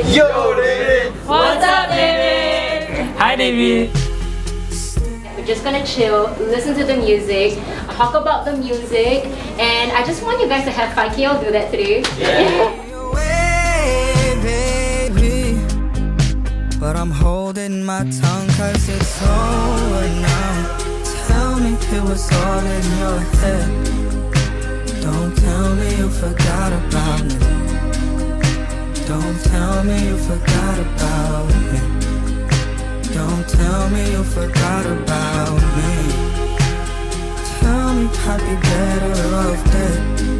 Yo, David! What's up, David? Hi, David. We're just gonna chill, listen to the music, talk about the music, and I just want you guys to have fun. Can y'all do that today? Yeah. But I'm holding my tongue cause it's over now. Tell me it was all in your head. Don't tell me you forgot about me. Don't tell me you forgot about me. Don't tell me you forgot about me. Tell me I'd be better off dead.